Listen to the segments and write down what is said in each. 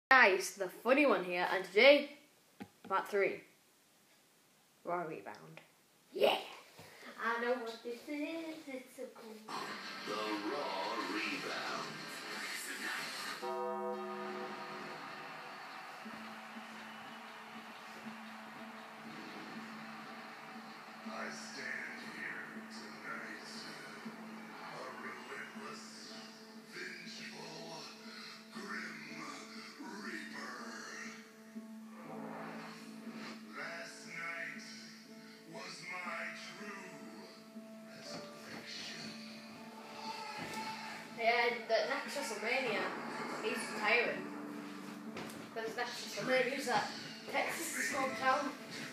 Guys, the funny one here, and today, part 3. Raw Rebound. Yeah! I know what this is, it's so cool. The Raw Rebound. I stand here tonight, a relentless, vengeful, grim reaper. Last night was my true resurrection. Yeah, the next WrestleMania, he's retiring. Because next WrestleMania is at Texas' hometown.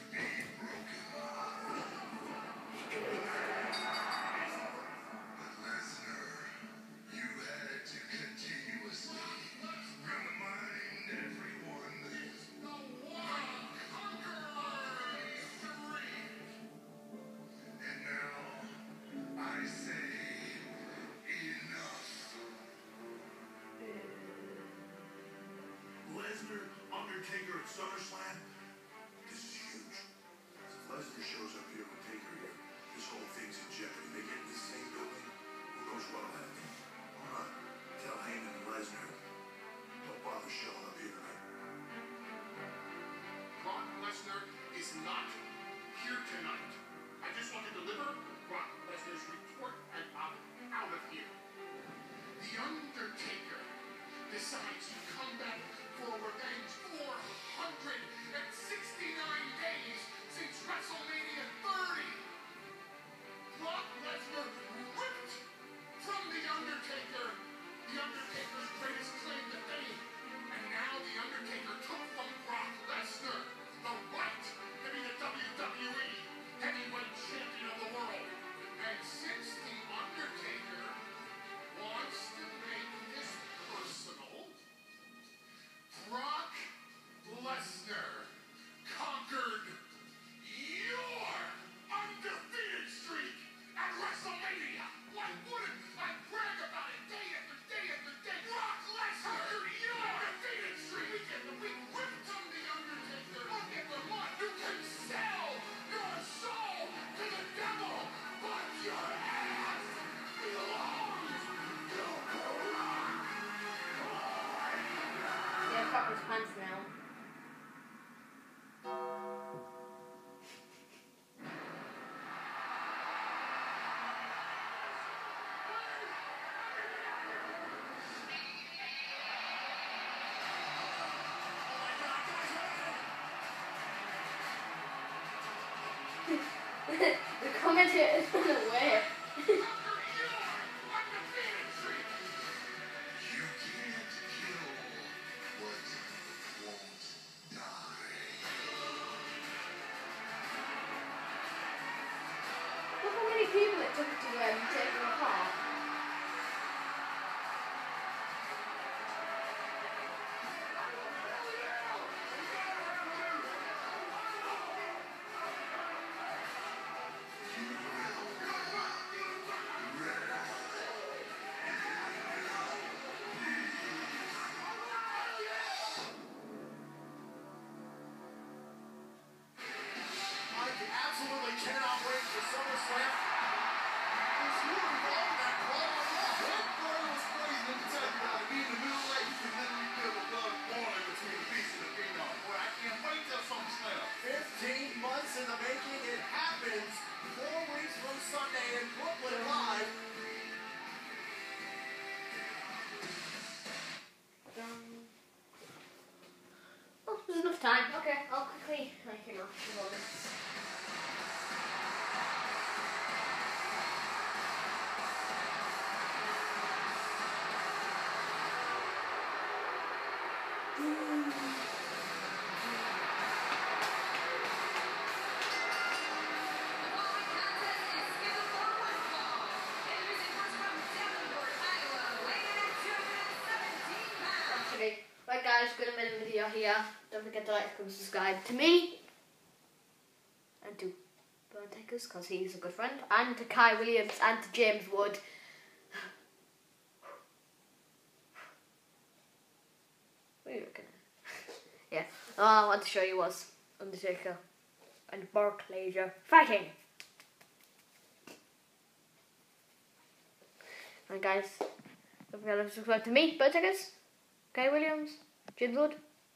Undertaker at SummerSlam? This is huge. If Lesnar shows up here with Taker here, this whole thing's in jeopardy. They get in the same building. Who knows what'll happen? Hold on. Tell Heyman and Lesnar, don't bother showing up here tonight. Brock Lesnar is not here tonight. I just want to deliver Brock Lesnar's report and I'm out of here. The Undertaker decides to come back for revenge. 469 days since WrestleMania 30. Brock Lesnar ripped from The Undertaker. The Undertaker's greatest claim to fame. And now The Undertaker took from Brock Lesnar the right to be the WWE Heavyweight Champion of the world. And since The Undertaker wants to make this personal, Brock Lesnar conquered your undefeated streak at WrestleMania. Why wouldn't I brag about it day after day after day? Brock Lesnar conquered your undefeated streak. We ripped from The Undertaker. Look at the one. You can sell your soul to the devil, but your ass belongs to Brock. Yeah, fuck his pants now. The commentator's run away. You can't kill what won't die. Look how many people it took to take them apart. Absolutely cannot wait for SummerSlam. It's beautiful on that club. That club was crazy. Let me tell you about it. Being in the middle of that, you can literally feel the blood boiling between the beast and the phenom. Boy, I can't wait till SummerSlam. 15 months in the making. It happens 4 weeks from Sunday in Brooklyn Live. Oh, there's enough time. Okay, I'll quickly make enough of all this. Right guys, gonna end the video here. Don't forget to like and subscribe to me and to Burn Takers because he's a good friend, and to Kai Williams and to James Wood. What are you looking at? all I wanted to show you was Undertaker and Brock Lesnar fighting. And guys, don't forget to subscribe to me, Burtickers, Guy Williams, Jim Wood,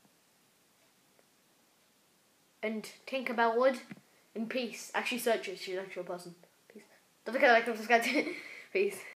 and Tinkerbell Wood, and peace. Actually search it, she's an actual person. Peace. Don't forget to like and subscribe to Peace.